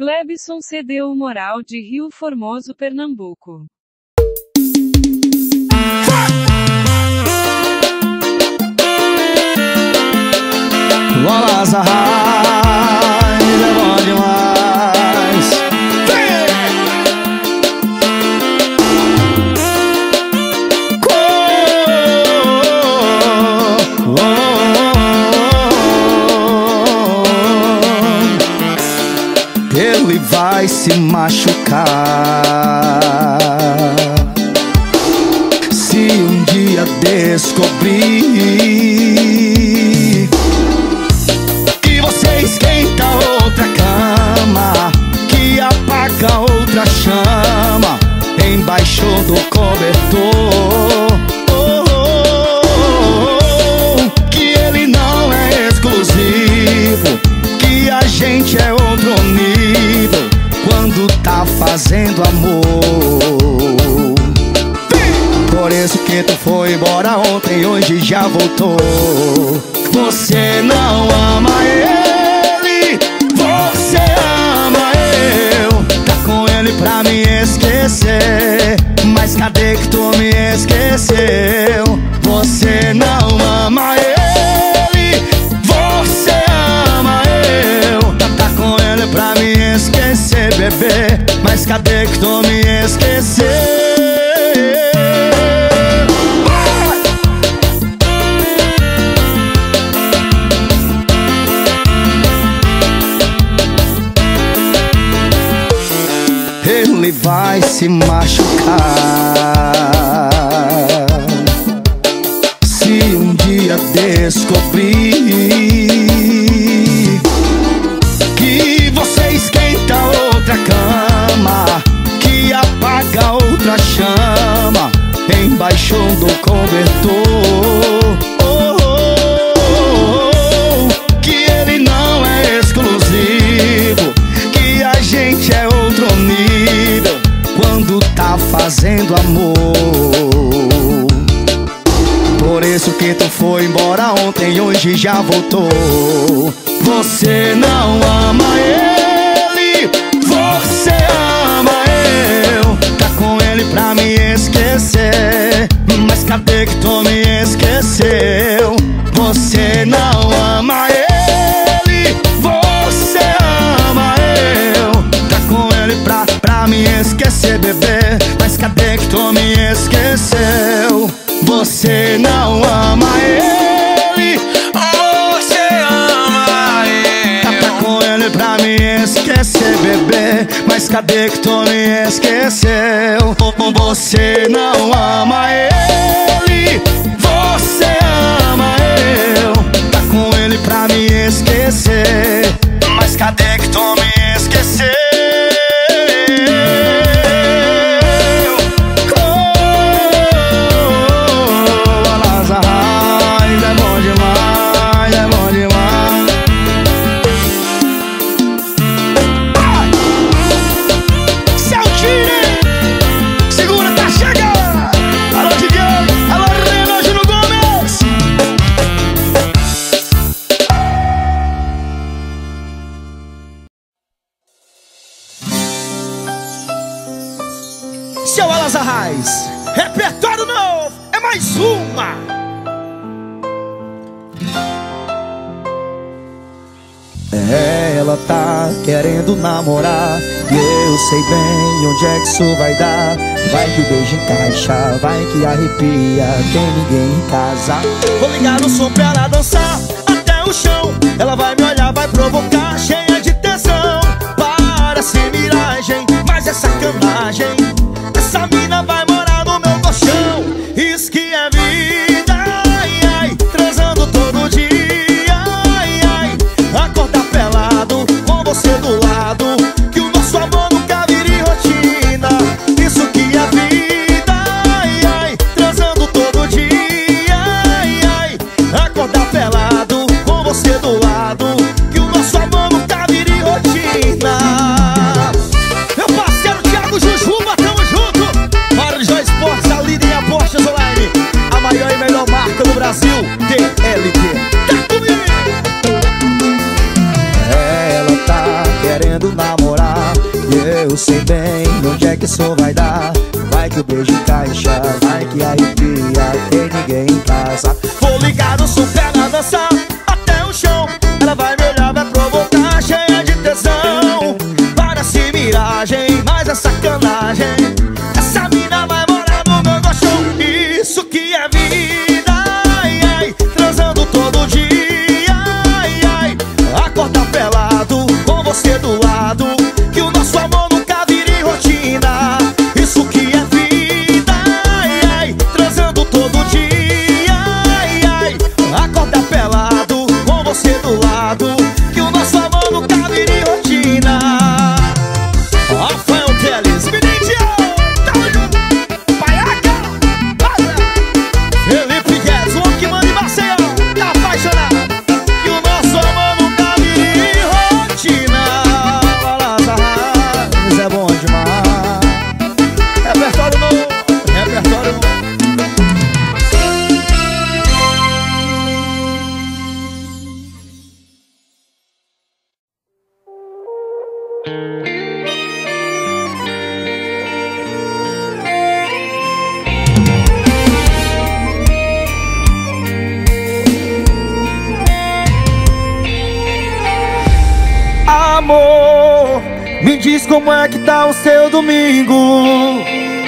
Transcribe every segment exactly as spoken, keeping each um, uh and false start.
Glebson cedeu o moral de Rio Formoso, Pernambuco. Wallace Arraes é bom demais. Oh, oh, oh. Ele vai se machucar se um dia descobrir que você esquenta outra cama, que apaga outra chama embaixo do cobertor. Oh, oh, oh, oh. Que ele não é exclusivo, que a gente é outro nível quando tá fazendo amor. Por isso que tu foi embora ontem, hoje já voltou. Você não ama ele, você ama eu. Tá com ele pra me esquecer, mas cadê que tu me esqueceu? Você não ama ele, você ama eu. Tá com ele pra me esquecer, bebê, mas cadê que tu me esqueceu? Ele vai se machucar se um dia descobrir que você esquenta outra cama, que apaga outra chama embaixo do cobertor. Oh, oh, oh, oh. Que ele não é exclusivo, que a gente é outro nível quando tá fazendo amor. Por isso que tu foi embora ontem, hoje já voltou. Você não ama ele, você ama eu. Tá com ele pra me esquecer, mas cadê que tu me esqueceu? Você não ama ele, você ama eu. Tá com ele pra, pra me esquecer, bebê, mas cadê que tu me esqueceu? Você não ama ele, você ama ele. Tá com ele pra me esquecer, bebê, mas cadê que tu me esqueceu? Você não ama ele, você ama eu. Tá com ele pra me esquecer, mas cadê que tu me esqueceu? Seu Wallace Arraes, repertório novo, é mais uma. É, ela tá querendo namorar e eu sei bem onde é que isso vai dar. Vai que o beijo encaixa, vai que arrepia, tem ninguém em casa. Vou ligar o som pra ela dançar até o chão. Ela vai me olhar, vai provocar, cheia de tesão. Parece miragem, mas é sacanagem. Essa mina vai morar no meu colchão. Isso que é vida, ai, ai. Transando todo dia, ai, ai. Acordar pelado com você do lado, que o nosso amor nunca vire rotina. Isso que é vida, ai, ai. Transando todo dia, ai, ai. Acordar pelado com você do lado, que o nosso amor nunca namorar. E eu sei bem onde é que isso vai dar. Vai que o beijo encaixa, vai que arrepia, tem ninguém em casa. Vou ligar no som, pega dançar até o chão. Ela vai me olhar, vai provocar, cheia de tesão. Parece miragem, mas é sacanagem. Essa mina vai morar no meu colchão. Isso que é vida, ai, ai, transando todo dia, ai, ai. Acordar pelado com você do lado, que o nosso amor nunca vira em rotina. Isso que é vida, ai, ai, transando todo dia, ai, ai. Acordar pelado com você do lado, que o nosso amor nunca vira em rotina. Rafael Teles, Benítio, Paiaca, Felipe Guedes, o que manda em Maceió, tá apaixonado, que o nosso amor nunca vira em rotina. Balança Raiz é bom demais. Repertório novo, repertório novo. Amor, me diz como é que tá o seu domingo.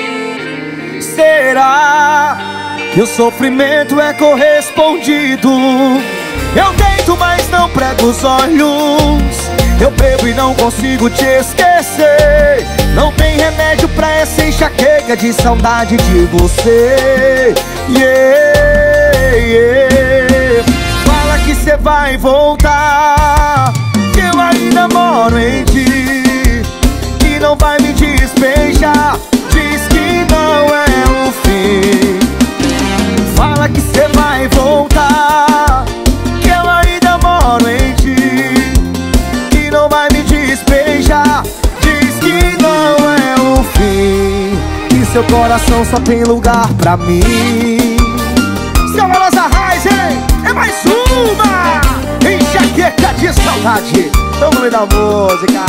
Será que o sofrimento é correspondido? Eu deito, mas não prego os olhos. Eu bebo e não consigo te esquecer. Não tem remédio pra essa enxaqueca de saudade de você. Yeah, yeah. Fala que cê vai voltar, que eu ainda moro em ti, que não vai me despejar. Diz que não é o fim. Fala que cê vai voltar, que eu ainda moro em ti, que não vai me despejar. Diz que não é o fim, que seu coração só tem lugar pra mim. Seu Balança Raiz, hein? É mais uma enxaqueca de saudade. É o nome da música.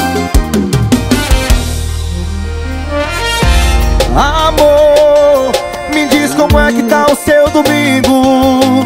Amor, me diz como é que tá o seu domingo.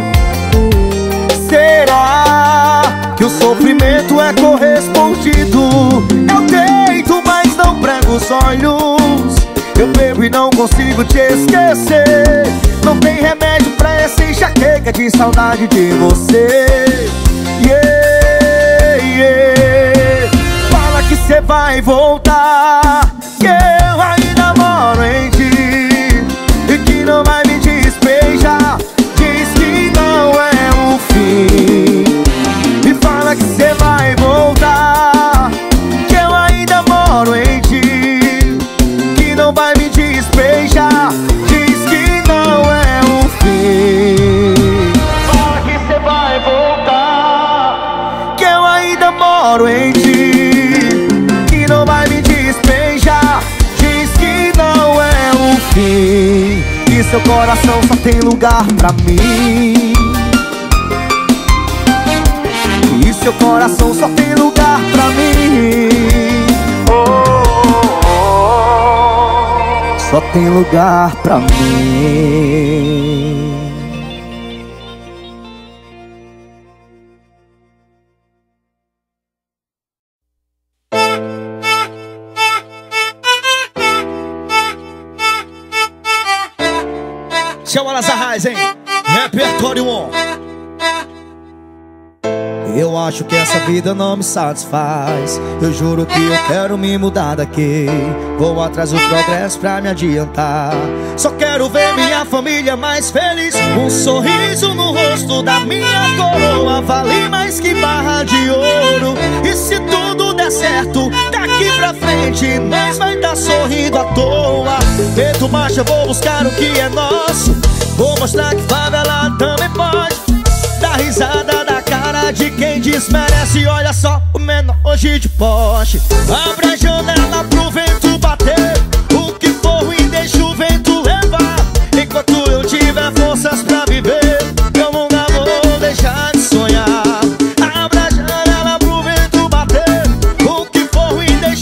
Será que o sofrimento é correspondido? Eu deito, mas não prego os olhos. Eu bebo e não consigo te esquecer. Não tem remédio pra essa enxaqueca de saudade de você. Yeah, yeah. Fala que cê vai voltar, que eu ainda moro em ti, e que não vai me despejar. Diz que não é o fim. E fala que cê vai voltar, que eu ainda moro em ti, que não vai me despejar. Diz que não é o fim. Fala que cê vai voltar, que eu ainda moro em ti, que não vai me despejar. Diz que não é o fim, que seu coração só tem lugar pra mim. E seu coração só tem lugar pra mim. Oh, oh, oh. Só tem lugar pra mim. Seu Balança Raiz, hein? Repertório on. Eu acho que essa vida não me satisfaz. Eu juro que eu quero me mudar daqui. Vou atrás do progresso pra me adiantar. Só quero ver minha família mais feliz. Um sorriso no rosto da minha coroa vale mais que barra de ouro. E se tudo der certo, daqui pra frente nós vai tá sorrindo à toa. Feito marcha, vou buscar o que é nosso. Vou mostrar que favela também pode. Dá risada da cara de quem desmerece. Olha só o menor hoje de Porsche. Abre a janela pro vento bater. O que for ruim deixa o vento levar. Enquanto eu tiver forças pra viver, eu nunca vou deixar de sonhar. Abre a janela pro vento bater. O que for ruim deixa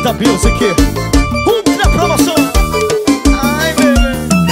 Casa Music, ultra promoção. Ai, bebê.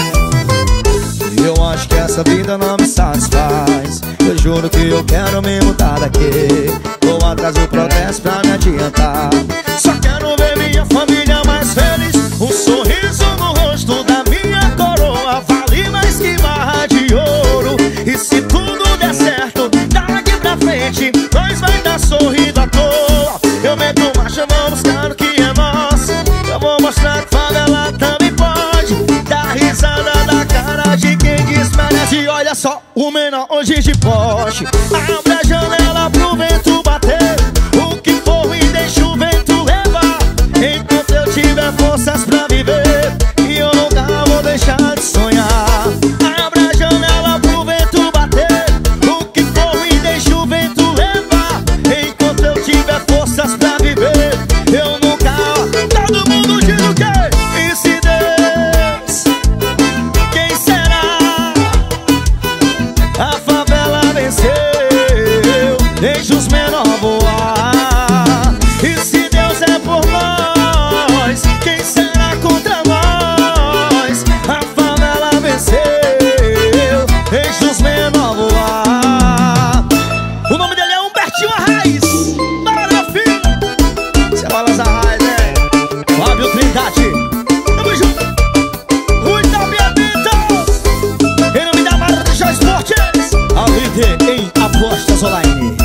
Eu acho que essa vida não me satisfaz. Eu juro que eu quero me mudar daqui. Vou atrás do protesto pra me adiantar. Só quero ver minha família mais feliz. Um sorriso no rosto da minha coroa vale mais que barra de ouro. E se tudo der certo, daqui pra frente nós vai dar sorrindo à toa. Eu meto marcha, vou buscar o que é nosso. Eu vou mostrar que favela também pode. Dar risada da cara de quem desmerece. Olha só, o menor hoje de Porsche. Abre a janela pro vento bater. O que for e deixa o vento levar. Enquanto eu tiver forças pra viver, e eu nunca vou deixar de sonhar. Abre a janela pro vento bater. O que for e deixa o vento levar. Enquanto eu tiver forças pra viver, eu nunca... Todo mundo diz o quê? E se Deus, quem será? A favela venceu, deixa os menores voar. E se Deus é por nós, quem será contra nós? A favela venceu, deixa os menores voar. O nome dele é Humbertinho Arraes. Bora, meu filho. Você é Balas Arraes, né? Fábio Trindade. Tamo junto. Rui da Minha Vida. Em nome da Marajó Esportes, a líder em apostas online.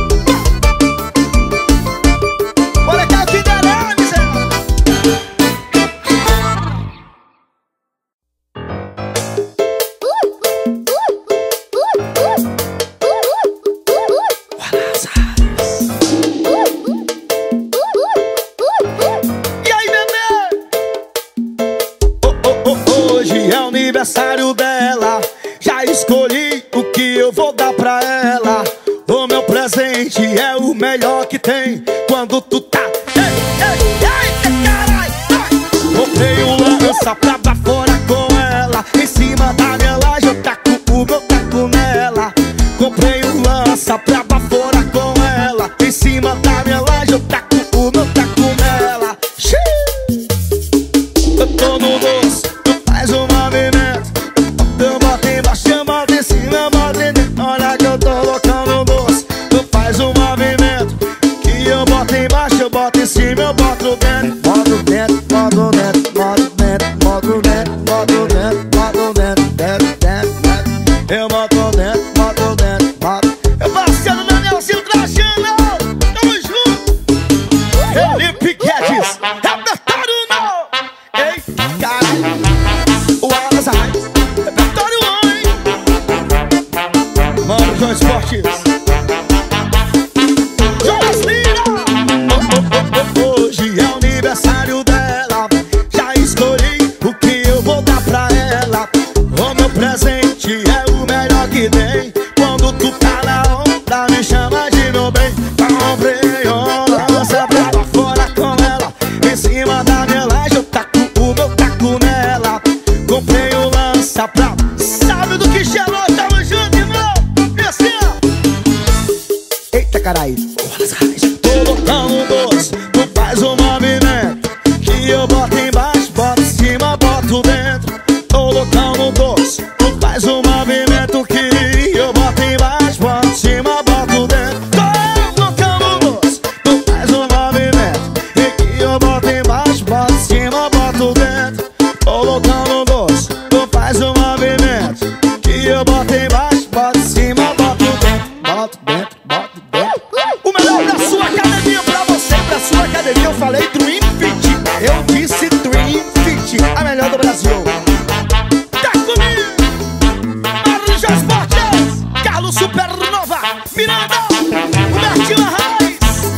Bora cá, que dará, miséria. E aí, bebê? Oh, oh, oh, hoje é o aniversário dela. Já escolhi o que eu vou dar pra ela. O meu presente é o melhor que tem. Quando tu tá... Ei, ei, ei, caralho! Comprei um lança pra pra fora com ela. Em cima da minha laje eu taco o meu taco nela. Comprei um lança pra pra fora com ela. Em cima da minha laje eu taco o meu taco nela. Xiii. Eu tô no doce, tu faz um movimento. Eu boto embaixo, eu boto em cima, eu boto em dentro. Olha que eu tô loucão no doce. Tu faz um movimento que eu boto embaixo, eu boto em cima, eu boto dentro. Boto dentro, boto dentro, boto dentro, boto dentro, boto dentro, boto dentro, dentro, dentro, dentro. Eu boto dentro, boto dentro, boto. Eu parceiro Danielzinho Trajano, tamo junto. Felipe Guedes, repertório não. Ei, caralho, o Alas Arraes, repertório on, hein. Marajó Esportes, Jonas Lira. Hoje é o aniversário dela. Já escolhi o que eu vou dar pra ela. O meu presente é o melhor que tem. Quando tu tá na onda, me chama de meu bem. Comprei uma lança pra lá fora com ela. Em cima da minha laje eu taco o meu taco nela. Comprei um lança pra... Sabe do que gelou? Tamo junto, irmão. E assim, ó. Eita, caralho. Tô botando doce, tu faz um movimento que eu boto embaixo, boto em cima, boto dentro. Tô botando doce, tu faz um movimento que eu boto embaixo, boto em cima, boto dentro. Tô botando doce, tu faz um movimento que eu boto embaixo, boto em cima, boto dentro. Tô botando doce, tu faz um movimento que eu boto embaixo, boto em cima, boto dentro. Boto dentro, boto dentro. O melhor pra sua academia, pra você, pra sua academia. Eu falei Dream Fit, eu disse Dream Fit, a melhor do Brasil. Tá comigo, Marajó Esportes, Carlos Supernova, Miranda, Humbertinho Arraes.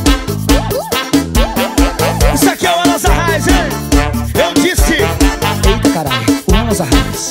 Isso aqui é o Alas Arraes, hein? Eu disse. Eita, caralho, o Alas Arraes.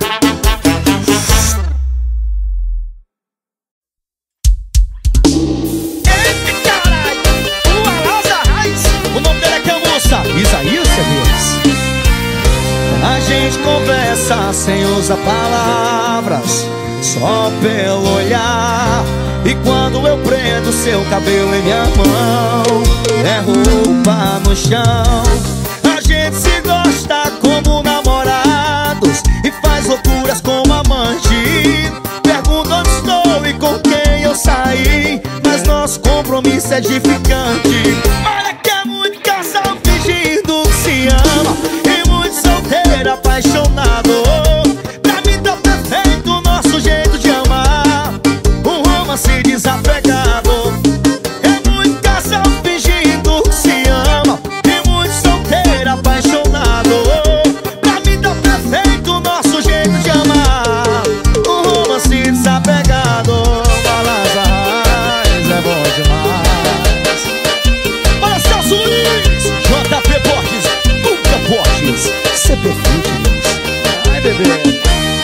Isaías Cedes. A gente conversa sem usar palavras, só pelo olhar. E quando eu prendo seu cabelo em minha mão, é roupa roupa no chão. A gente se gosta como namorados e faz loucuras como amante. Pergunta onde estou e com quem eu saí, mas nosso compromisso é edificante. Olha que é muito casal fingindo que se ama e muito solteiro apaixonado. Pra mim tá perfeito o nosso jeito de amar, um romance desapegado. É muito casal fingindo que se ama e muito solteiro apaixonado. Pra mim tá perfeito o nosso jeito de amar, um romance desapegado. Balazar é bom demais. Olha Celso Luiz, J P Borges, Nunca Borges, C P Filhos. Ai, bebê.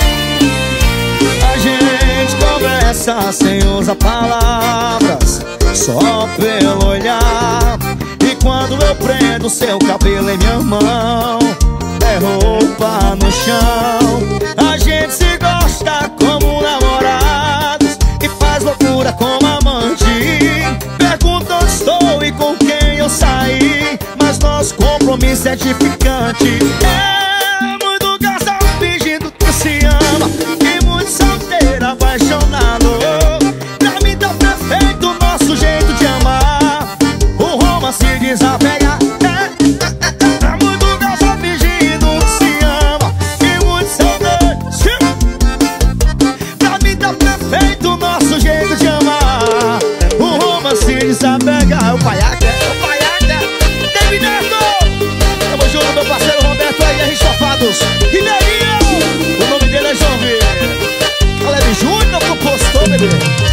A gente conversa sem usar palavras, só pelo olhar. E quando eu prendo seu cabelo em minha mão, é roupa no chão. A gente se gosta como namorados e faz loucura como amante. Pergunta onde estou e com quem eu saí, mas nosso compromisso é edificante. É muito casal fingindo que se ama e muito solteiro apaixonado. Pra mim tá perfeito o nosso jeito de amar, um romance desapegado. É, é, é muito casal fingindo que se ama e muito solteiro. Pra mim tá perfeito o nosso jeito de amar, um romance desapegado. O paiaca, o paiaca, David Neto. Tamo junto, meu parceiro Roberto aí, a gente topados. E Neguinho, o nome dele é João Vieira. Aleve Júnior, compostor, bebê.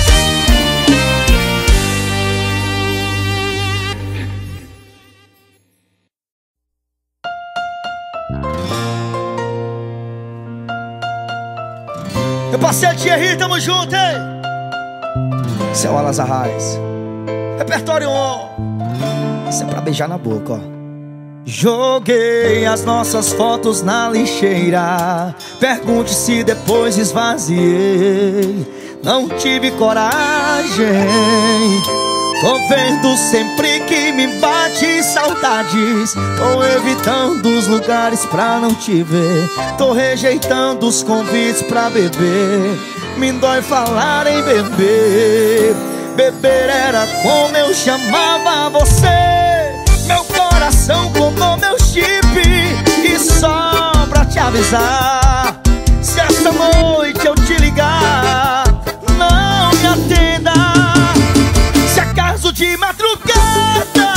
Meu parceiro Thierry, tamo junto, hein? Céu Alas Arrais. Repertório um. Isso é pra beijar na boca, ó. Joguei as nossas fotos na lixeira, pergunte se depois esvaziei. Não tive coragem. Tô vendo sempre que me bate saudades. Tô evitando os lugares pra não te ver. Tô rejeitando os convites pra beber. Me dói falar em beber. Beber era como eu chamava você. Meu coração clonou meu chip. E só pra te avisar, se essa noite eu te ligar, não me atenda. Se acaso de madrugada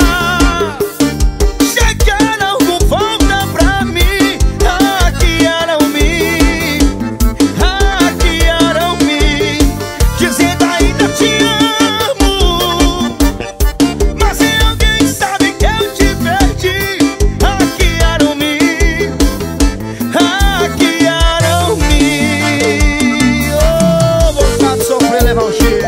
chegaram com volta pra mim, hackearam-me, hackearam-me, dizendo ainda te amo, mas se alguém sabe que eu te perdi, hackearam-me, hackearam-me. Oh, vontade de sofrer, levar um cheiro.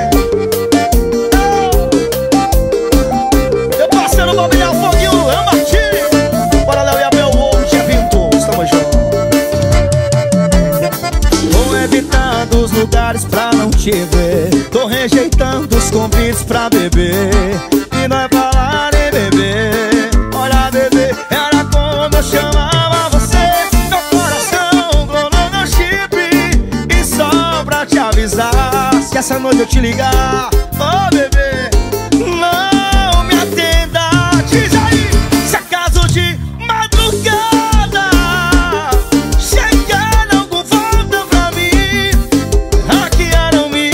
Lugares pra não te ver. Tô rejeitando os convites pra beber. E não é falar em beber. Olha, bebê, era como eu chamava você. Meu coração clonou meu chip. E só pra te avisar, se essa noite eu te ligar, oh bebê, não me atenda. Diz aí, se acaso de madrugada chegaram com volta pra mim, hackearam-me,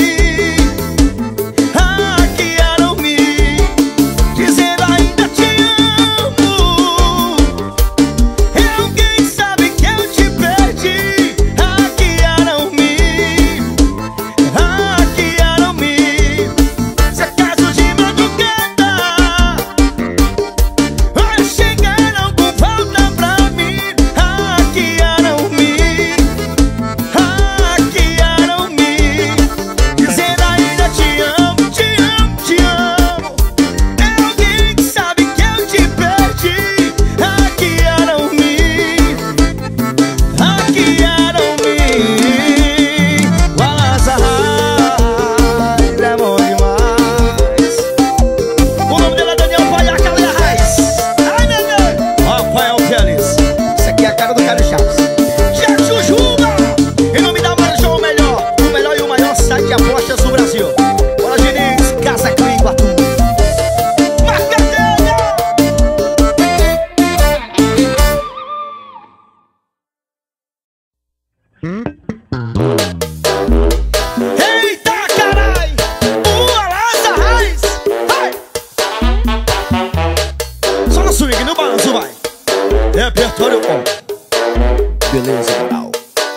hackearam-me, dizendo ainda te amo. E alguém sabe que eu te perdi, hackearam-me, hackearam-me, swing, no balanço, vai. Repertório bom. Beleza, moral.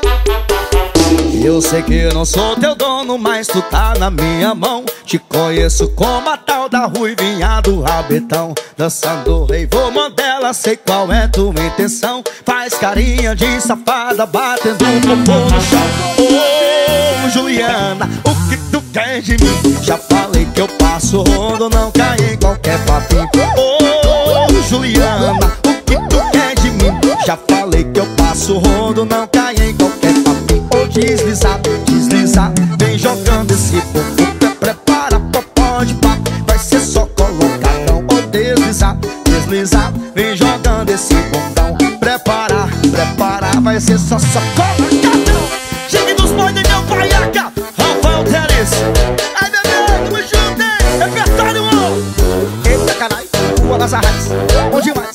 Eu sei que eu não sou teu dono, mas tu tá na minha mão. Te conheço como a tal da ruivinha do rabetão. Dançando rei, vou Mandela, sei qual é tua intenção. Faz carinha de safada, batendo um popô no chão. Ô, Juliana, o que tu quer de mim? Já falei que eu passo rodo, não cai em qualquer papinho. Ô, Juliana, o que tu quer de mim? Já falei que eu passo rodo, não cai em qualquer papinho. Ou deslizar, deslizar, vem jogando esse popô. Prepara, popó de papo, vai ser só colocadão. Ou deslizar, deslizar, vem jogando esse bundão. Preparar, preparar, vai ser só só colocadão. Chegue nos bois de meu paiaca, Rafael Teres. Ai, bebê, tamo junto, hein? Repertório, ó. Eita, caralho, Rua das Arraias, bom demais.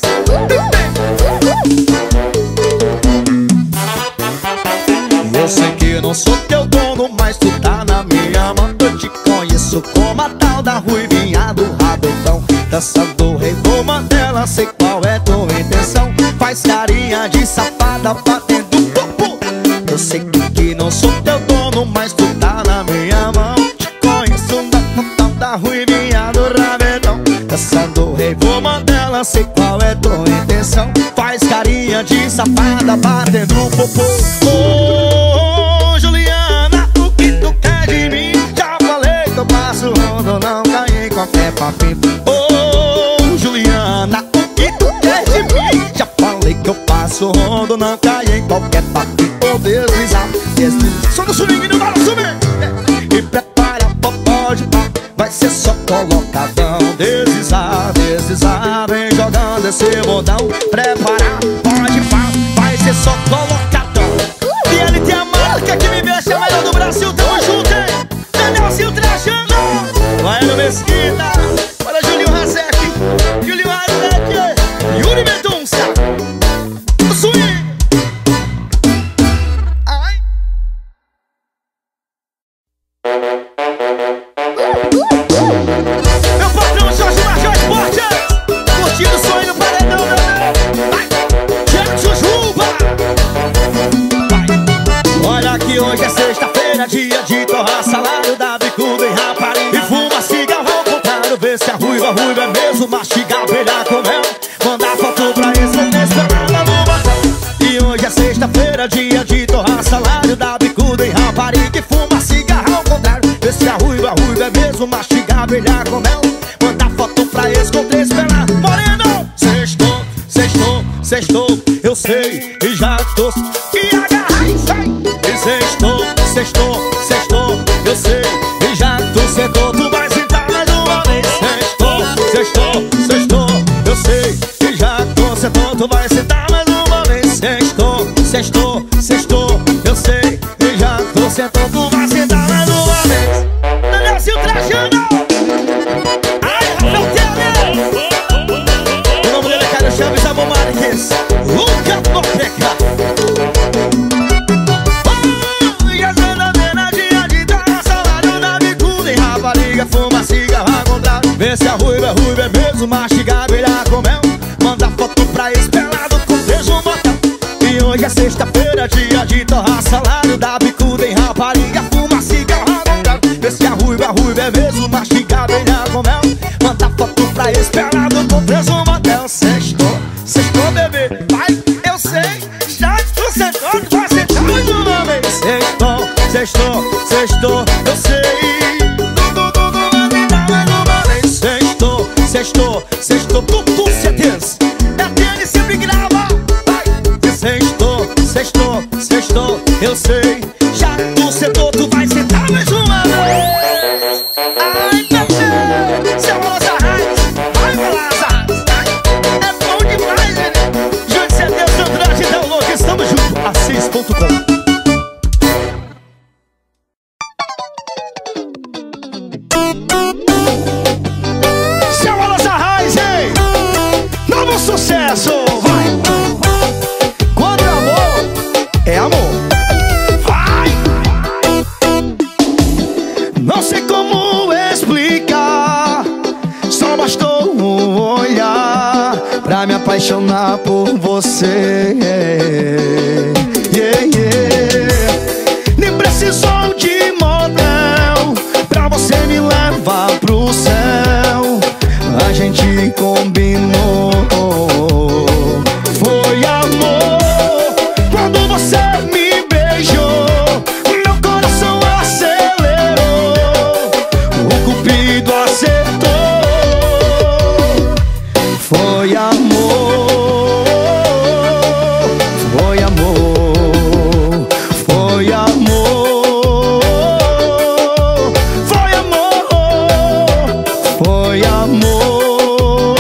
Eu sei que não sou teu dono, mas tu tá na minha mão. Eu te conheço como a tal da ruivinha do rabetão. Dançando rei, vou Mandela, sei qual é tua intenção. Faz carinha de safada, batendo popô. Eu sei que não sou teu dono, mas tu tá na minha mão. Te conheço da tal da ruivinha do rabetão. Dançando rei, vou Mandela, sei qual é tua intenção. Faz carinha de safada, batendo popô. Ô, Juliana, o que tu quer de mim? Já falei que eu passo rodo, não cai em qualquer papinho. Ô, Juliana, o que tu quer de mim? Já falei que eu passo rodo, não cai em qualquer papinho. Ô, deslizar, deslizar, só no swing, no balanço, vem. E prepara, popó de pau, vai ser só colocadão. Deslizar, deslizar, vem jogando esse modão. Preparar, pode pau, vai ser só colocadão. E ele tem a marca que me deixa melhor do Brasil, tamo junto, hein? Danielzinho trajando, vai no Mesquita, para Julinho Razek, Julinho Razek, Yuri Mendonça, o swing. Ai. Meu patrão Jorge Marjão Esporte, curtindo o sonho no paredão, bebê. Vai, Thiago Jujuba. Olha que hoje é sexta-feira, dia de torrar salário, da bicuda em rapariga. E fuma cigarro ao contrário, vê se a ruiva, ruiva é mesmo, mastigar, brilhar com mel. Mandar foto pra esse inesperada no batalhão. E hoje é sexta-feira, dia de torrar salário, da bicuda em rapariga. E fuma cigarro ao contrário, vê se a ruiva, ruiva é mesmo, mastigar, brilhar com mel. Mandar foto pra esse com três pernas. Moreno, sextou, sextou, sextou, eu sei e já tô. E agarra e sai. E sextou, sextou, sextou, eu sei e já tu sentou, tu vai sentar mais uma vez. Sextou, sextou, sextou, eu sei e já tu sentou, tu vai sentar mais uma vez. Sextou, sextou, sextou, eu sei e já tu sentou, tu vai sentar mais uma vez. Danielzinho trajando. Ai, Rafael Teles. O nome dele é Caio Chaves, Amor Marques, Luca Norteca. Fuma cigarro ao contrário, vê se a ruiva é ruiva é mesmo, mastigar, brilhar com mel. Manda foto pra esse pelado com beijo no motel. E hoje é sexta-feira, dia de torrar salário, da bicuda em rapariga. Fuma cigarro ao contrário, vê se a ruiva é ruiva é mesmo, mastigar, brilhar com mel. Manda foto pra esse pelado com beijo no motel. Sextou, sextou, bebê, vai, eu sei, já tu sentou, tu vai sentar mais uma vez. Sextou, sextou, sextou, eu sei. Sextou, sextou, tu com certeza. É a T N sempre grava. Vai. Sextou, sextou, sextou, eu sei. Já tu sentou, tu vai sentar mais uma vez. Ai, bebê, seu Rosa Raiz, vai Rosa Raiz. É bom demais, né? Júlio C D, Sandrade, Del Louco, estamos juntos. Assis ponto com. Sucesso, vai! Quando é amor, é amor. Vai! Não sei como explicar, só bastou um olhar pra apaixonar por você. Yeah, yeah. Nem precisou de motel pra você me levar pro céu. A gente combinou. Foi amor quando você me beijou. Meu coração acelerou, o cupido acertou. Foi amor, foi amor, foi amor, foi amor, foi amor,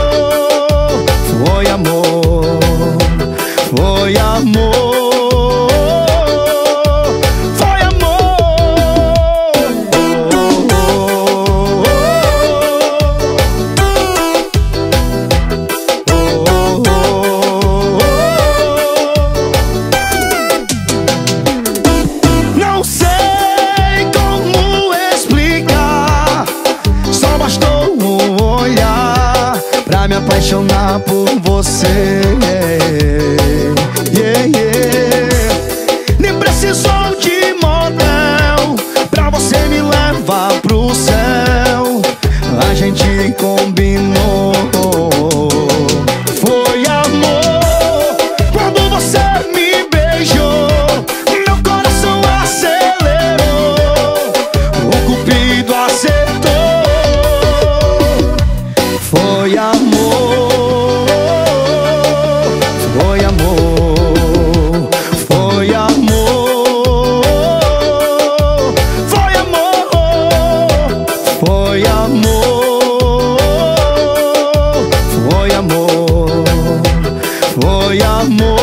foi amor, foi amor. Apaixonar por você. Yeah, yeah. Nem precisou de motel pra você me levar pro céu. A gente combinou. Foi amor quando você me beijou. Meu coração acelerou, o cupido acertou. Foi amor, foi amor, foi amor, foi amor, foi amor, foi amor, foi amor.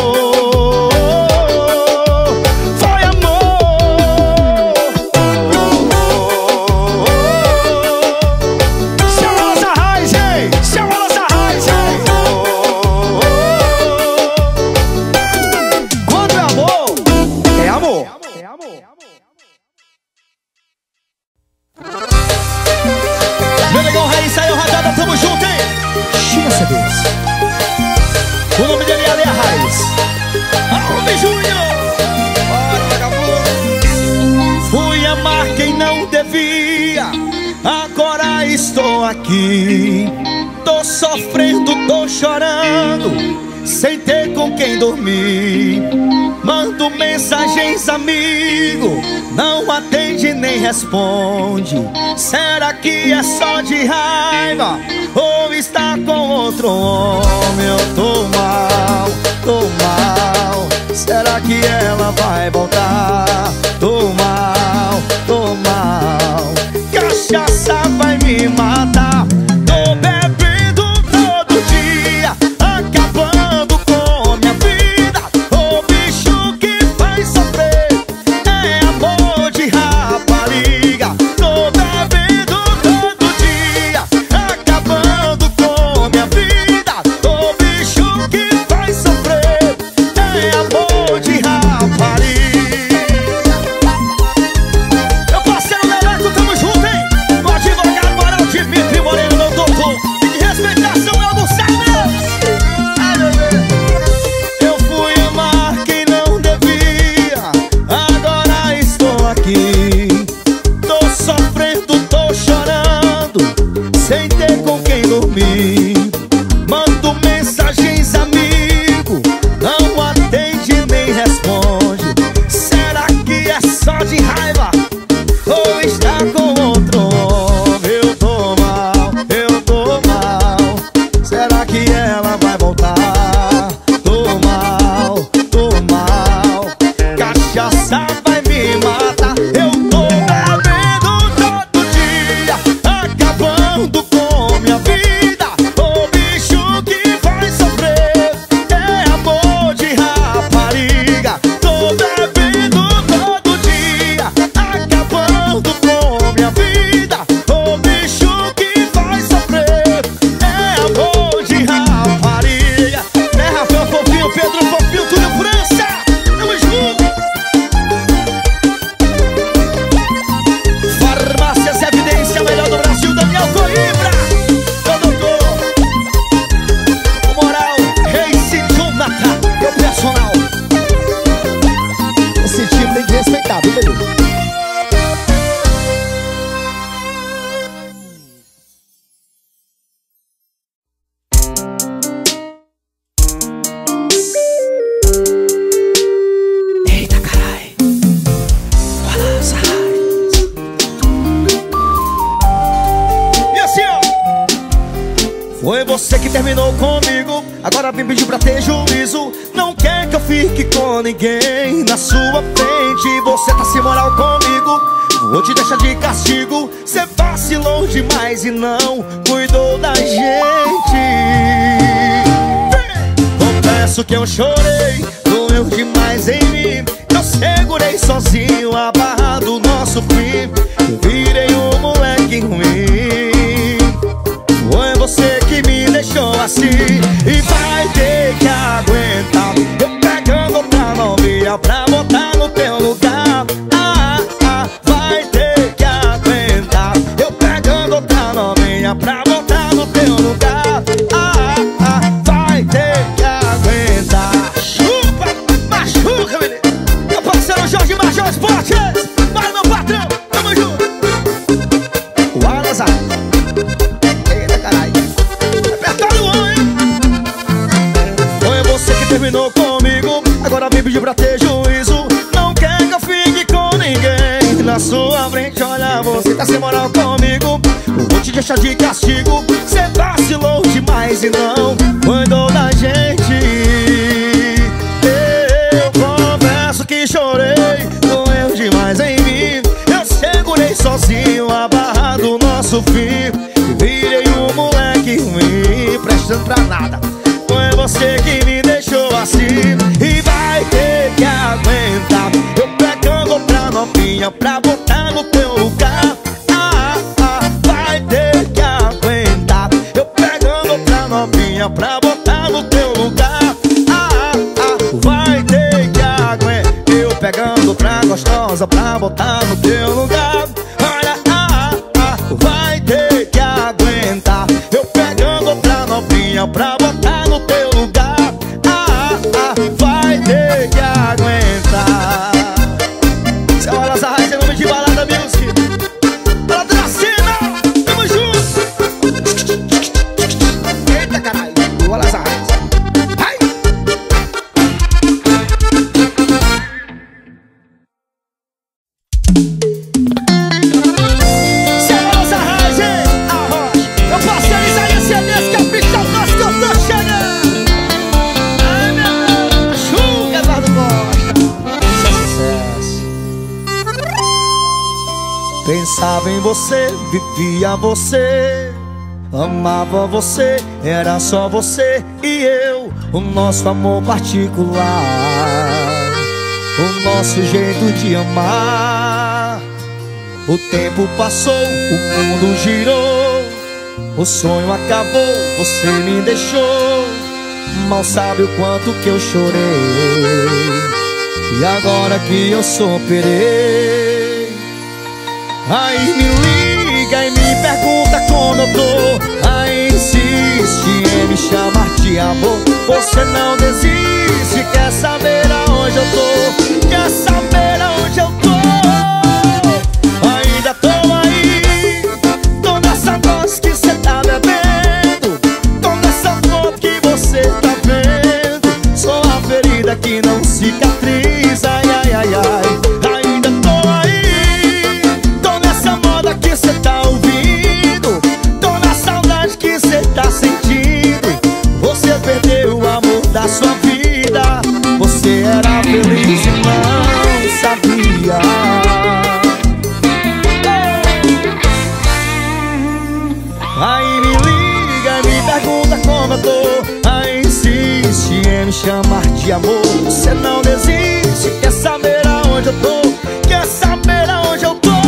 Meu negão Raiz, aí, Radada, tamo junto, hein? Chega C Ds. O nome dele é Ale Raiz. Alves Júnior. Bora, vagabundo. Fui amar quem não devia, agora estou aqui. Tô sofrendo, tô chorando, sem ter com quem dormir. Mando mensagens, amigo, não atende nem responde. Será que é só de raiva ou está com outro homem? Eu tô mal, tô mal. Será que ela vai voltar? Tô mal, tô mal. Cachaça vai me matar. Tô bebendo todo dia, acabando com minha vida. O bicho que faz sofrer é amor de rapariga. Tô bebendo todo dia, acabando com minha vida. O bicho que faz sofrer é amor de rapariga. Eu passei no Leleco, tamo junto, hein? O advogado Moral Dimitri Moreno, meu doutor. Tem que respeitar Samuel do Sarnes. Ai, meu Deus. Eu fui amar quem não devia, agora estou aqui. Tô sofrendo, tô chorando, sem ter com quem dormir. Mando mensagens, amigo, não atende nem responde. Será que é só de raiva ou está com outro homem? Eu tô mal, eu tô mal. Será que ela vai voltar? Tô mal, tô mal. Cachaça vai me matar. Eu tô bebendo todo dia, acabando com minha vida. O bicho que faz sabe, bebê. Eita, carai. Balança. E assim, ó. Foi você que terminou comigo, agora vem pedir pra ter juízo. Não quer que eu fique com ninguém na sua frente. Você tá sem moral comigo, vou te deixar de castigo. Cê vacilou demais e não cuidou da gente. Confesso que eu chorei, doeu demais em mim. Eu segurei sozinho a barra do nosso fim. Eu virei um moleque ruim. Foi você que me deixou assim e vai ter que aguentar. Eu pegando outra novinha pra botar no teu lugar. Ah, ah, vai ter que aguentar. Eu pegando outra novinha pra botar no teu lugar. Ah, ah, vai ter que aguentar. Chupa, machuca, menino. Meu parceiro Jorge Major Esportes. Vai, meu patrão, tamo junto. O Alazar. Terminou comigo, agora vem pedir pra ter juízo. Não quer que eu fique com ninguém na sua frente. Olha, você tá sem moral comigo, vou te deixar de castigo. Cê vacilou demais e não cuidou da gente. Eu confesso que chorei, doeu demais em mim. Eu segurei sozinho a barra do nosso fim e virei um moleque ruim, prestando pra nada. Foi você que me deixou assim e vai ter que aguentar. Eu pegando outra novinha pra botar no teu lugar. Ah, ah, vai ter que aguentar. Eu pegando outra novinha pra botar no teu lugar. Ah, ah, vai ter que aguentar. Eu pegando outra gostosa pra botar no teu lugar. Olha, ah, ah, vai ter que aguentar. Eu pegando outra novinha pra botar no teu lugar. Ah, ah, vai ter que aguentar. Seu Alazar, esse é nome de balada music. Pra Dracena, tamo junto. Eita, caralho, o Alazar. Ai. Seu Alazar, gente, arroz. Eu passei isso aí, esse é desse capital nosso que eu tô chegando. Ai, meu Deus, chuga, Eduardo Costa. Sucesso. Pensava em você, vivia você, amava você, era só você e eu. O nosso amor particular, o nosso jeito de amar. O tempo passou, o mundo girou, o sonho acabou, você me deixou. Mal sabe o quanto que eu chorei, e agora que eu superei. Aí me liga e me pergunta como eu tô. Aí insiste em me chamar de amor. Você não desiste, quer saber aonde eu tô, quer saber aonde eu tô. Ainda tô aí, tô nessa dose que cê tá bebendo, tô nessa foto que você tá vendo. Sou a ferida que não cicatriza, ai, ai, ai, ai. Ainda tô aí, tô nessa moda que cê tá ouvindo, tô na saudade que cê tá sentindo. Você perdeu o amor da sua vida, você era feliz e não sabia. Aí me liga e me pergunta como eu tô. Aí insiste em me chamar de amor. Você não desiste, quer saber aonde eu tô, quer saber aonde eu tô.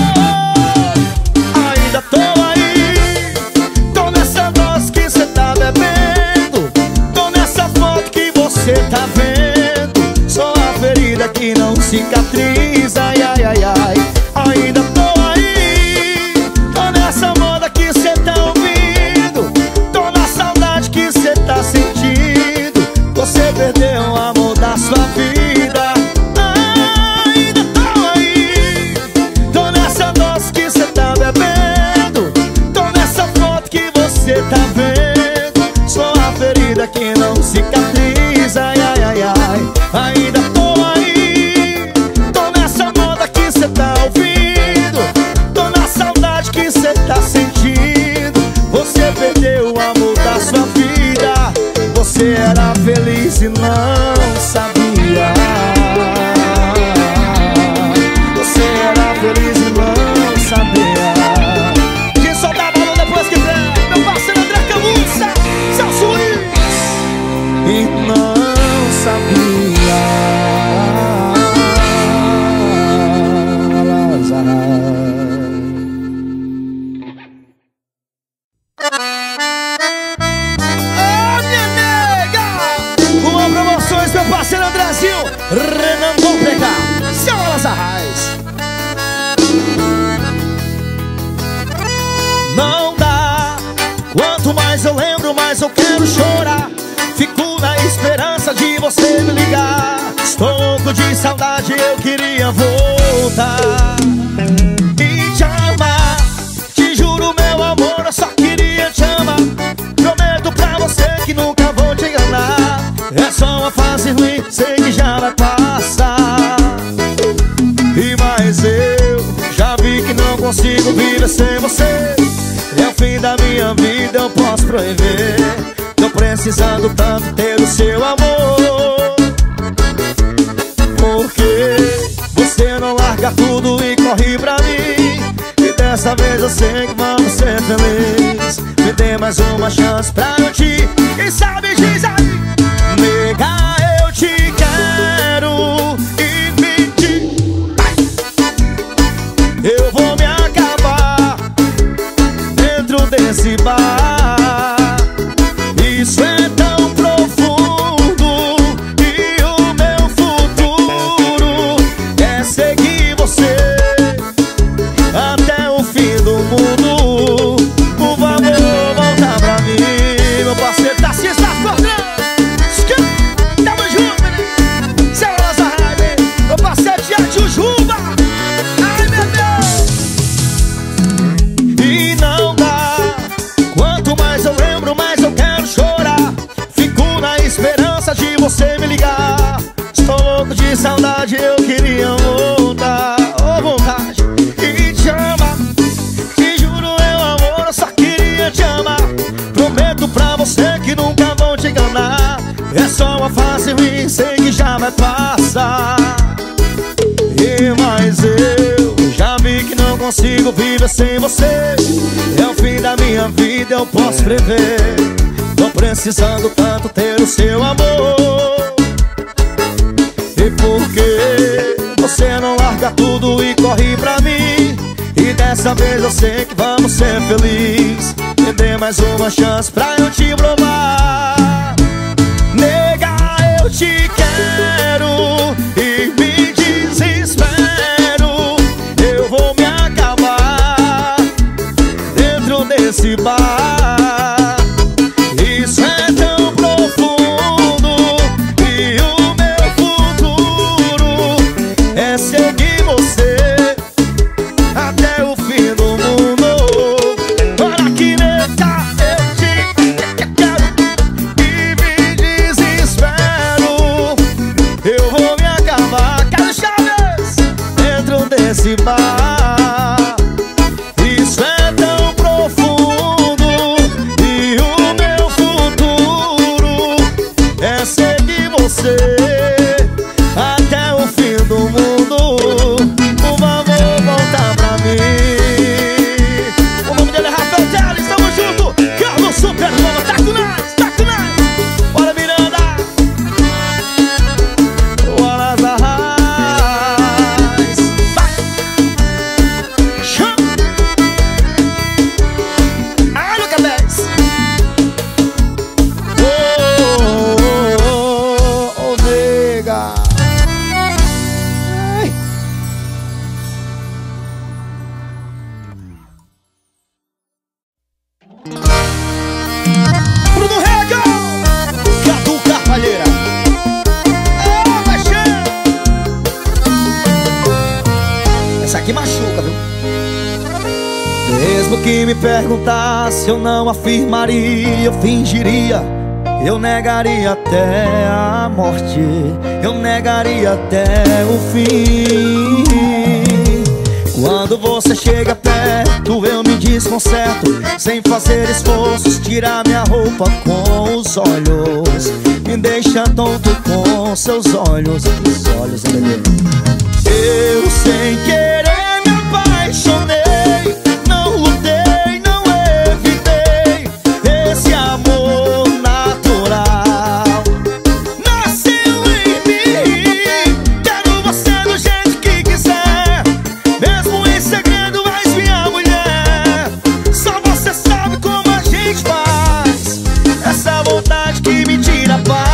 Ainda tô aí, tô nessa dose que cê tá bebendo, tô nessa foto que você tá vendo. Sou a ferida que não cicatriza, ai, ai, ai, ai. Ainda tô aí, tô nessa moda que cê tá ouvindo, tô na saudade que cê tá sentindo. Você perdeu o amor da sua vida. Ainda tô aí, feliz e não sabia. Você era feliz e não sabia. Quem só dá valor depois que vem, meu parceiro André Camussa, Celso Luiz. E não sabia. Renan Compleca, Saulas Arrais. Não dá. Quanto mais eu lembro, mais eu quero chorar. Fico na esperança de você me ligar. Estou louco de saudade, eu queria voltar e te amar. Te juro, meu amor, eu só queria te amar. Prometo pra você que nunca vou te enganar. É só uma fase ruim, sei que já vai passar. E mais eu já vi que não consigo viver sem você. É o fim da minha vida, eu posso proibir. Tô precisando tanto ter o seu amor. Porque você não larga tudo e corre pra mim. E dessa vez eu sei que vamos ser felizes. Me dê mais uma chance pra eu te... Quem sabe diz aí. Nega, eu te quero e me diz. Eu vou me acabar dentro desse bar. Isso é tão profundo. E o meu futuro é seguir você até o fim do mundo. Por favor, volta pra mim. Meu parceiro tá se safando. Tamo junto, menino. Saulas Arrais, hein? Meu parceiro de Jujuba. Ai, meu Deus. E não dá. Quanto mais eu lembro, mais eu quero chorar. Fico na esperança de você me ligar. Estou louco de saudade, eu queria voltar. Oh, vontade e te amar. Te juro, meu amor, eu só queria te amar. Prometo pra você que nunca vou te enganar. É só uma fase ruim, sei que já vai passar. E mais eu já vi que não consigo viver sem você. É o fim da minha vida, eu posso prever. Tô precisando tanto ter o seu amor. E porque você não larga tudo e corre pra mim. E dessa vez eu sei que vamos ser felizes. Me dê mais uma chance pra eu te provar. Nega, eu te quero e me desespero. Eu vou me acabar dentro desse bar. Isso é tão profundo. E o meu futuro é seguir você até o fim do mundo. Olha que nega, eu te quero e me desespero. Eu vou me acabar, Carlos Chaves, dentro desse bar. Isso é tão profundo. E o meu futuro é seguir você até o fim do mundo. Por favor, volta pra mim. O nome dele é Rafael Teles, tamo junto. Carlos Supernova, tá com nós, tá com nós. Bora, Miranda. Saulas Arrais. Vai. Chama. Ai, Luca dez. Oh, oh, oh, oh, nega. Ai. Bruno Rega, Cadu Carvalheira. Oh, paixão. Essa aqui machuca, viu? Mesmo que me perguntasse, eu não afirmaria, eu fingiria. Eu negaria até a morte, eu negaria até o fim. Quando você chega perto, eu me desconcerto, sem fazer esforços, tirar minha roupa com os olhos. me deixa tonto com seus olhos. Os olhos, bebê. Eu sem querer me apaixonei, não lutei, não evitei esse amor natural. Nasceu em mim, quero você do jeito que quiser, mesmo em segredo és minha mulher. Só você sabe como a gente faz, essa vontade que me tira a paz.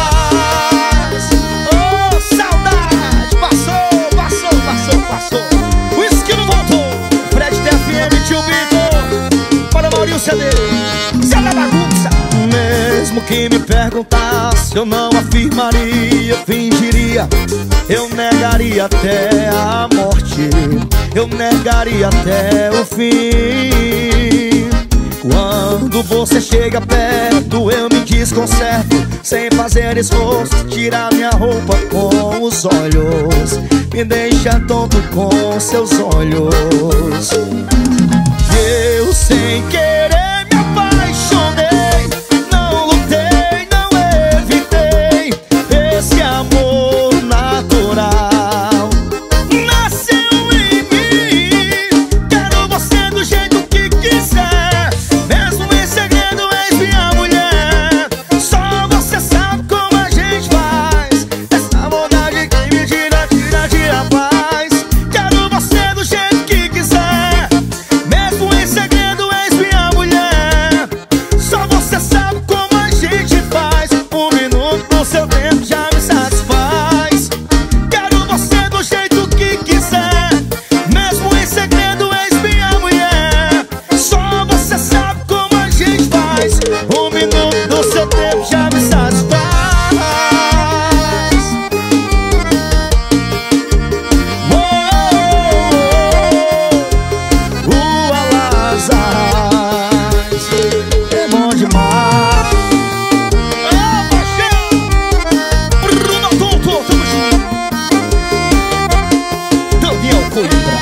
Oh, saudade, passou, passou, passou, passou. O esquilo voltou, Fred T F M, tio Vitor, para Maurício C D, Zé da bagunça. Mesmo que me perguntasse, eu não afirmaria, fingiria, eu negaria até a morte, eu negaria até o fim. Quando você chega perto, eu me desconcerto, sem fazer esforço, tirar minha roupa com os olhos, me deixa tonto com seus olhos. Eu sem querer me apaixonei, não lutei, não evitei esse amor natural. Nasceu em mim, quero você do jeito que quiser, mesmo em segredo és minha mulher. Só você sabe como a gente faz, essa vontade que me tira, tira, tira a paz. Quero você do jeito que quiser, mesmo em segredo és minha mulher. Só você sabe como a gente faz, um minuto do seu tempo já me satisfaz. Quero você do jeito que quiser, mesmo em segredo és minha mulher. Só você sabe como a gente faz, um minuto do seu tempo já me satisfaz. Oh, o Alazaz é bom demais. Ah, paixão! Bruno Tonto, tamo junto. Daniel Coimbra.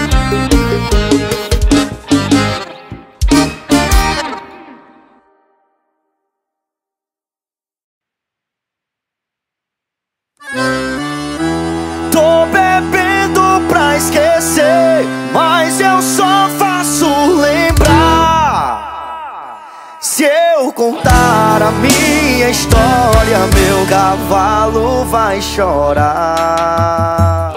Tô bebendo pra esquecer, mas eu só faço lembrar. Se eu contar a minha história, meu cavalo vai chorar.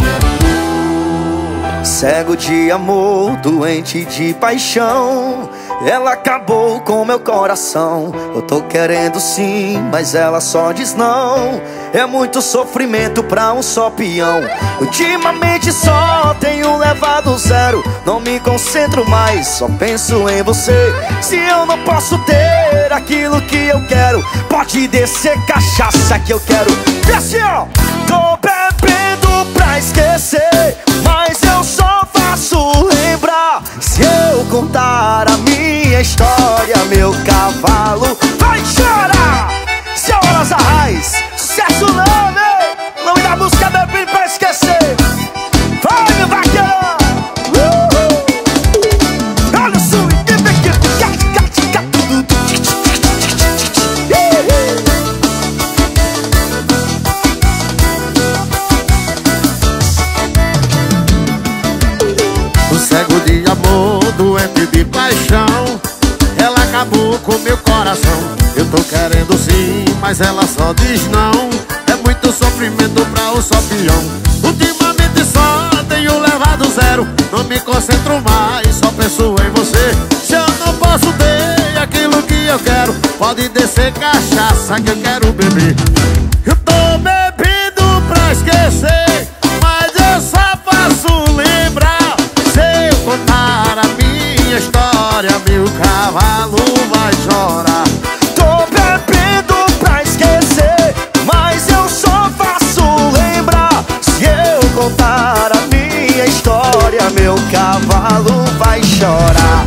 Cego de amor, doente de paixão, ela acabou com meu coração. Eu tô querendo sim, mas ela só diz não. É muito sofrimento pra um só peão. Ultimamente só tenho levado zero, não me concentro mais, só penso em você. Se eu não posso ter aquilo que eu quero, pode descer cachaça que eu quero. Desce, ó! Tô bebendo pra esquecer, mas eu só faço lembrar. Se eu contar a minha história, meu cavalo vai chorar. Seu Alazaz, sucesso nome, nome da música bebendo pra esquecer. Vai, meu vaqueiro! Uhul! Olha o som, O cego de amor, doente de paixão, ela acabou com meu coração. Eu tô querendo sim, mas ela só diz não. É muito sofrimento pra um só peão. Ultimamente só tenho levado zero, não me concentro mais, só penso em você. Se eu não posso ter aquilo que eu quero, pode descer cachaça que eu quero beber. Eu tô bebendo pra esquecer, mas eu só faço lembrar. Se eu contar a minha história, meu cavalo vai chorar. Tô bebendo pra esquecer, mas eu só faço lembrar. Se eu contar a minha história, meu cavalo vai chorar.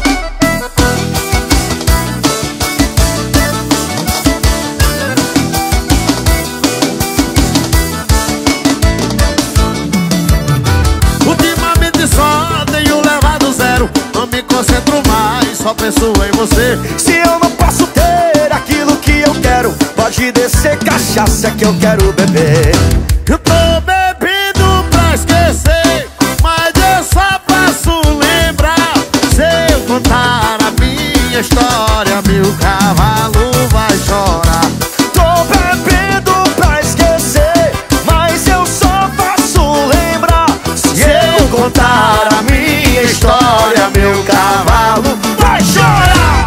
Ultimamente só tenho levado zero, não me concentro mais, só penso em você. Se eu não posso ter aquilo que eu quero, pode descer cachaça que eu quero beber. Eu tô bebendo pra esquecer, mas eu só posso lembrar. Se eu contar a minha história, meu cavalo vai chorar. Tô bebendo pra esquecer, mas eu só posso lembrar. Se eu contar a minha história, meu cavalo vai chorar.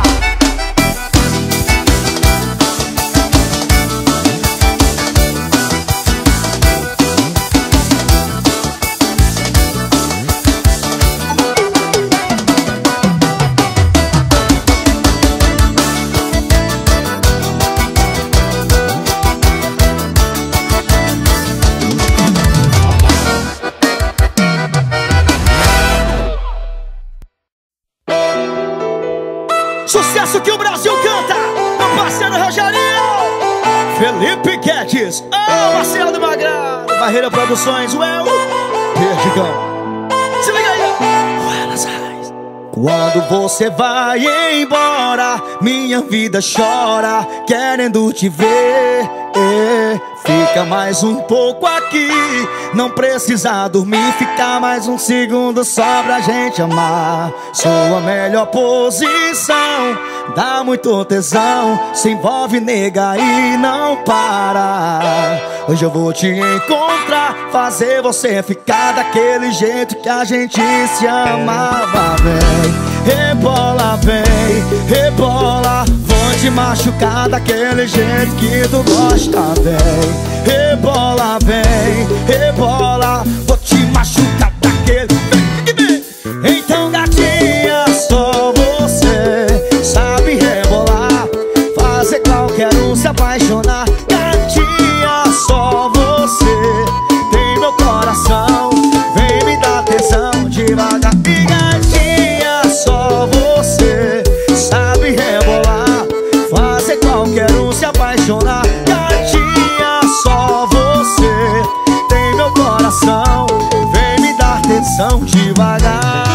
Sucesso que o Brasil canta, meu parceiro Rogerinho, Felipe Guedes, oh, Marcelo do Magrado, Barreira Produções, Well, Perdigão. Se liga aí, Buenos Aires. Quando você vai embora, minha vida chora, querendo te ver. É, fica mais um pouco aqui, não precisa dormir, fica mais um segundo só pra gente amar. Sua melhor posição, dá muito tesão, se envolve, nega, e não para. Hoje eu vou te encontrar, fazer você ficar daquele jeito que a gente se amava. Vem, rebola, vem, rebola, vou te machucar daquele jeito que tu gosta. Vem, rebola, vem, rebola, vou te machucar daquele. Então gatinha, só você sabe rebolar, fazer qualquer um se apaixonar. Gatinha, só você tem meu coração, vem me dar tesão devagar. E gatinha, só você sabe rebolar, fazer qualquer um se apaixonar. Gatinha, só você tem meu coração, vem me dar tesão devagar.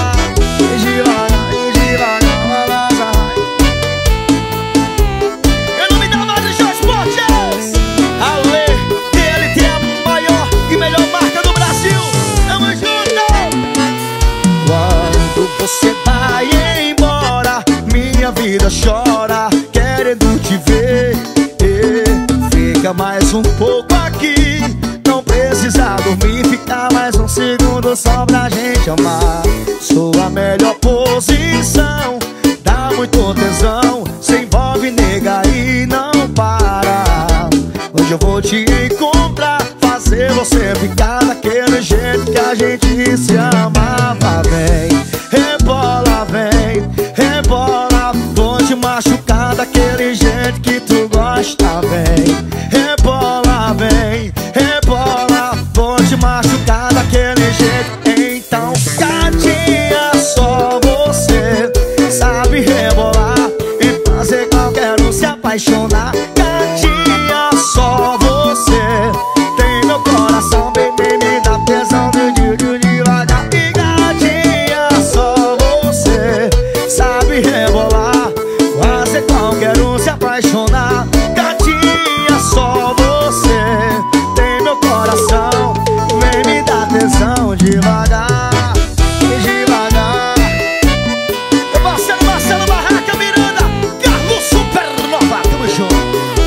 Você vai embora, minha vida chora, querendo te ver. E fica mais um pouco aqui, não precisa dormir, fica mais um segundo só pra gente amar. Sua melhor posição, dá muito tesão, se envolve, nega, e não para. Hoje eu vou te encontrar, fazer você ficar daquele jeito que a gente se amava. Vem, rebola, vem, rebola, vou te machucar daquele jeito que tu gosta. Vem, rebola, vem, rebola, vou te machucar daquele jeito. Então, gatinha, só você sabe rebolar e fazer qualquer um se apaixonar. Gatinha, só você tem meu coração, bem, bem, me dá tesão de de devagar. E gatinha, só você sabe rebolar, fazer qualquer um se apaixonar. Gatinha, só você tem meu coração, vem me dar tesão devagar, devagar. Eu Marcelo, Marcelo Barraca, Miranda, Carlos Supernova, tamo junto.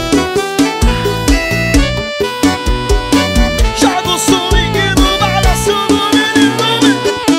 Joga o swing no balanço do menino.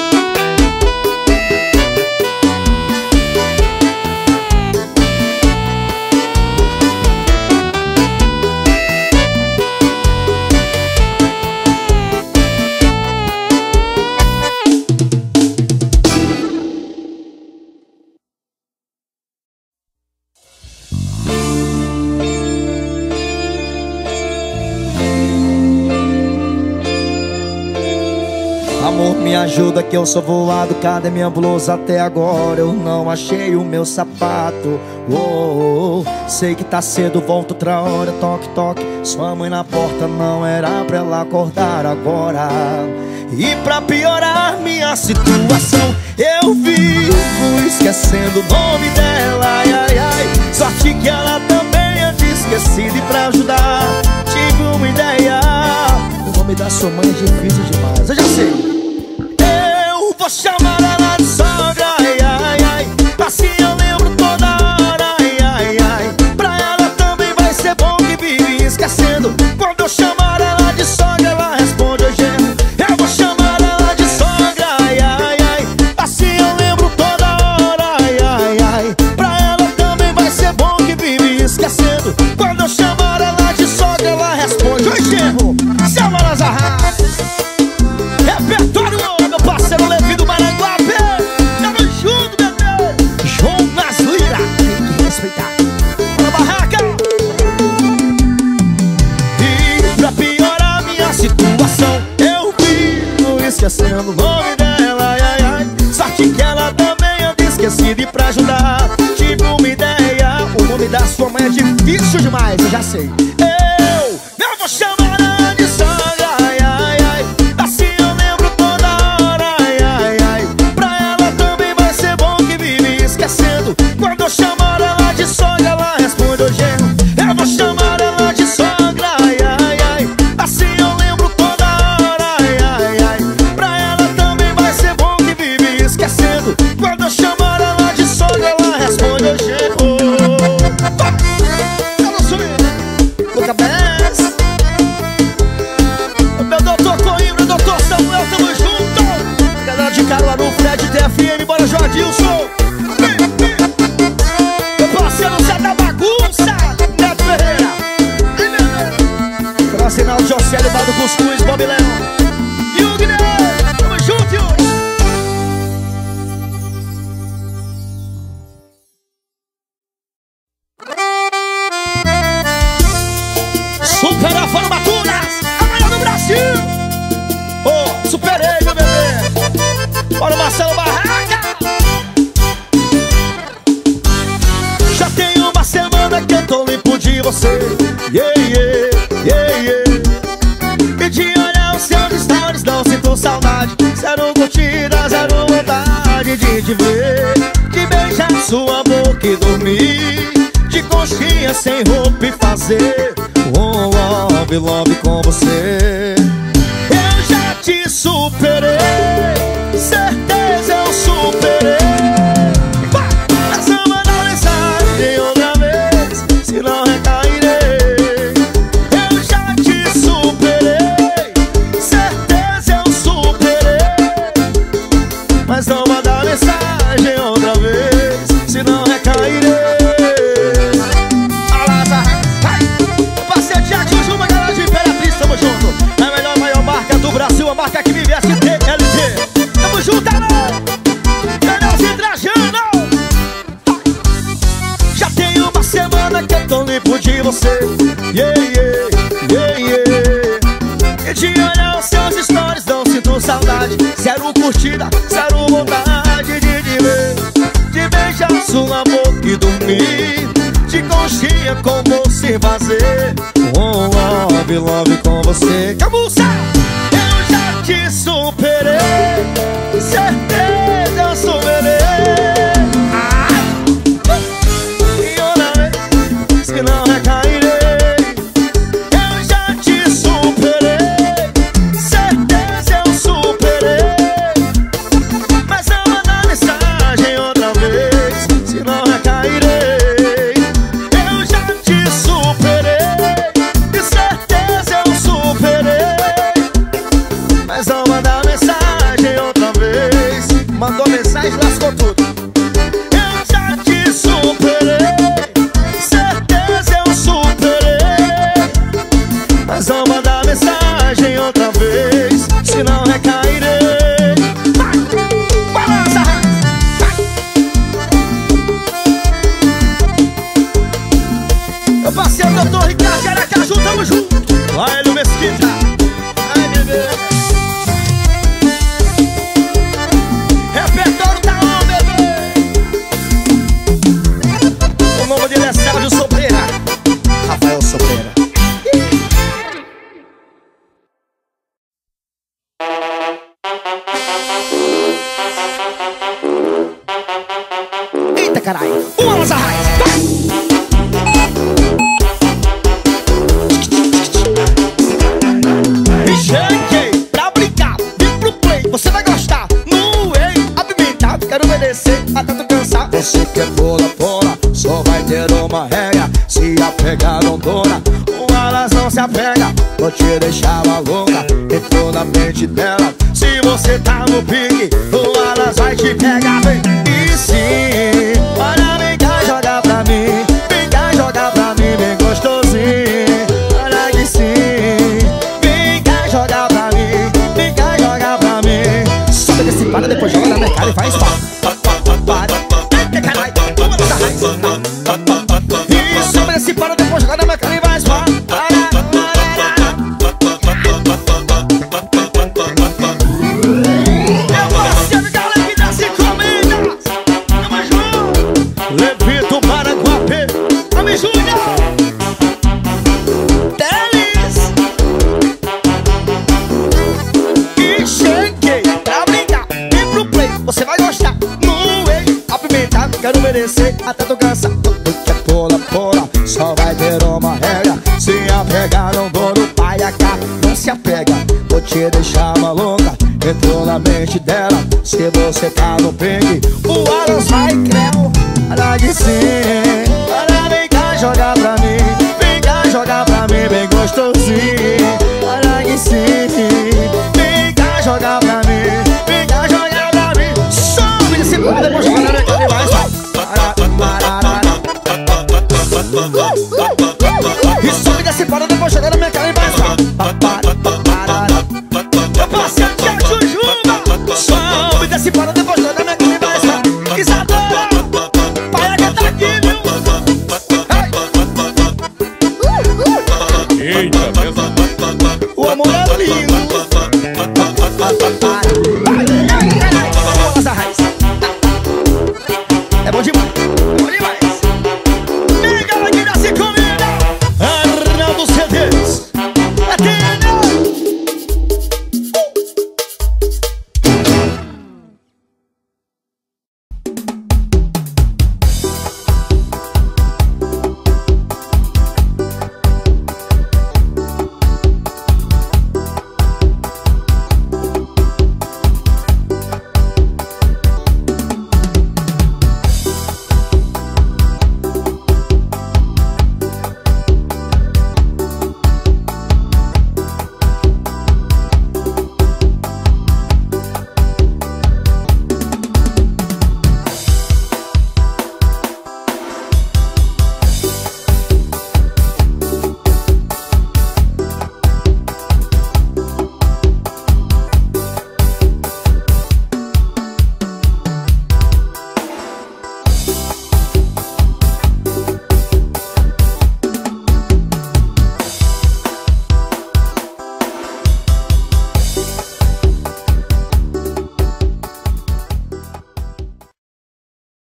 Amor, me ajuda que eu sou voado, cadê minha blusa? Até agora eu não achei o meu sapato. Oh, oh, oh. Sei que tá cedo, volto outra hora. Toque, toque, sua mãe na porta, não era pra ela acordar agora. E pra piorar minha situação, eu vivo esquecendo o nome dela. Ai, ai, ai, sorte que ela também antes esquecido e pra ajudar tive uma ideia. O nome da sua mãe é difícil demais, eu já sei. Eu vou chamar ela de sogra, ai, ai, ai. Assim eu lembro toda hora, ai, ai, ai. Pra ela também vai ser bom que vive esquecendo. Quando eu chamar ela de sogra, ela responde hoje. Eu vou chamar ela de sogra, ai, ai, ai. Assim eu lembro toda hora, ai, ai, ai. Pra ela também vai ser bom que vive esquecendo. Quando eu chamar ela de sogra, ela responde hoje. Selma Lazarra. Repertório, meu parceiro Levi do Maranguape. Tamo junto, bebê. João nas Lira, tem que respeitar. Na barraca. E pra piorar minha situação, eu vivo esquecendo o nome dela, ai, ai, ai. Sorte que ela também anda esquecida e pra ajudar tive uma ideia. O nome da sua mãe é difícil demais, eu já sei. Eu, eu vou chamar ela de sogra, ai, ai, ai. Assim eu lembro toda hora, ai, ai, ai. Pra ela também vai ser bom que vive esquecendo. Quando eu chamar ela de sogra, ela responde hoje. Eu vou chamar ela de sogra, ai, ai, ai. Assim eu lembro toda hora, ai, ai, ai. Pra ela também vai ser bom que vive esquecendo. Quando eu chamar ela de sogra, ela responde hoje. Meu doutor Coimbra, doutor Samuel, tamo junto. Galera de Caruaru, Fred T F M, bora Jordilson. Meu parceiro Zé da Bagunça, Neto Ferreira. Pela sinal de Jocélio, Baldo Cuscuz, Bob Leão e o Guilherme, tamo junto, Yuri. Super a formaturas, a melhor do Brasil. Oh, superei, meu bebê. Bora, Marcelo Barraca. Já tem uma semana que eu tô limpo de você. Yeah, yeah, yeah, yeah. E de olhar os seus stories não sinto saudade. Zero curtida, zero vontade de te ver, de beijar sua boca e dormir de conchinha sem roupa e fazer um love, love com você. Eu já te superei, certeza eu superei. Mas eu mandar mensagem outra vez, senão recairei. Eu já te superei, certeza eu superei. Mas não mandar mensagem outra vez, senão recairei. Brasil, a marca que vive S T L T. Tamo junto, não! Danielzinho Trajano. Já tem uma semana que eu tô limpo de você. Yeah, yeah, yeah, yeah. E de olhar os seus stories não sinto saudade. Zero curtida, zero vontade de te ver, de beijar sua boca e dormir de conchinha com você fazer um love, love com você. Camuça! Te superei, certeza eu superei. E outra vez, se não recairei. Eu já te superei, certeza eu superei. Mas não mandar mensagem outra vez, se não recairei. Eu já te superei, e certeza eu superei. Mas não mandar mensagem outra vez. Mandou mensagem, lascou tudo. Eu já te superei, certeza eu superei. Mas não mandar mensagem outra vez, senão recairei. Vai, balança, vai. Meu parceiro doutor Ricardo Aracaju, tamo junto. Vai, Hélio Mesquita. Ai, bebê. Repertório tá on, bebê. O nome dele é Sérgio Sobreira, Rafael Sobreira. Eita, caralho. Uma Lazarra. elas não se apegam, vou te deixar maluca. Entrou na mente dela, se você tá no pique, o elas vai te pegar, vem. E sim, olha, vem cá jogar pra mim, vem cá jogar pra mim bem gostosinho. Olha que sim, vem cá jogar pra mim, vem cá jogar pra mim. Sobe desse para, depois joga na minha cara e faz pá. E sobe desse para, depois joga na minha cara e faz pá. Levito para Guapê, Ami Júnior Teles. E cheguei pra brincar, vem pro play, você vai gostar. Moei, apimentado, quero merecer até tu cansar. Tudo que é pula, pula, só vai ter uma regra. Se apegar não dou no pai, a cá não se apega, vou te deixar maluca. Entrou na mente dela, se você tá no ping, o Alas vai creu. Olha que sim, olha, vem cá jogar pra mim, vem cá jogar pra mim bem gostosinho. Olha que sim, vem cá jogar pra mim, vem cá jogar pra mim. Sobe esse pão, depois joga na minha cara e vai. E sobe desse pão, depois joga na minha cara e vai. Sobe desse pão, depois joga na minha cara e vai. Isadora, para que tá aqui, viu? Eita, o amor é lindo.